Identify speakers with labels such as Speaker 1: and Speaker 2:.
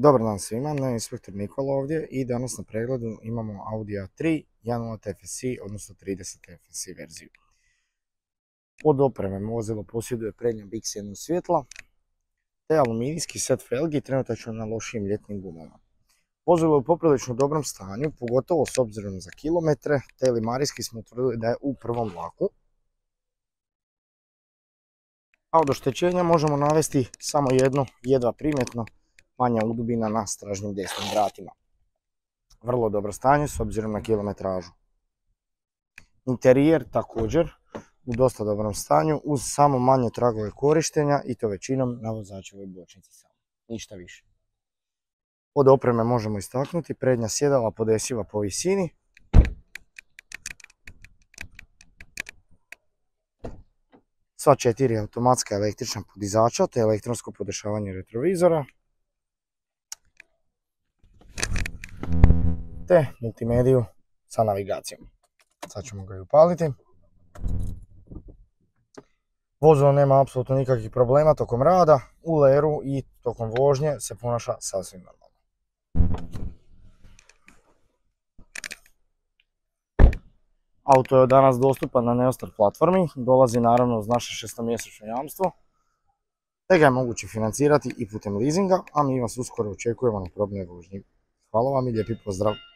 Speaker 1: Dobar dan svima, inspektor Nikola ovdje i danas na pregledu imamo Audi A3 1.0 TFSI, odnosno 30 TFSI verziju. Od opreme vozilo posjeduje prednja biksena svjetla te aluminijski set felgi trenutačno na lošijim ljetnim gumama. Vozilo je u poprilično dobrom stanju, pogotovo s obzirom za kilometre, te limarijski smo utvrdili da je u prvom laku. A od oštećenja možemo navesti samo jedno, jedva primjetno, manja udubina na stražnjim desnim vratima. Vrlo dobro stanje s obzirom na kilometražu. Interijer također u dosta dobrom stanju uz samo manje tragove korištenja i to većinom na vozačevoj bočnici samo, ništa više. Od opreme možemo istaknuti prednja sjedala podesiva po visini, sva 4 automatska električna podizača te elektronsko podešavanje retrovizora, te multimediju sa navigacijom. Sad ćemo ga i upaliti. Vozilo nema apsolutno nikakvih problema tokom rada, u leru i tokom vožnje se ponaša sasvim normalno. Auto je danas dostupan na Neostart platformi, dolazi naravno uz naše 6-mjesečno jamstvo, te ga je moguće financirati i putem leasinga, a mi vas uskoro očekujemo na probnoj vožnji. Hvala vam i lijepi pozdrav!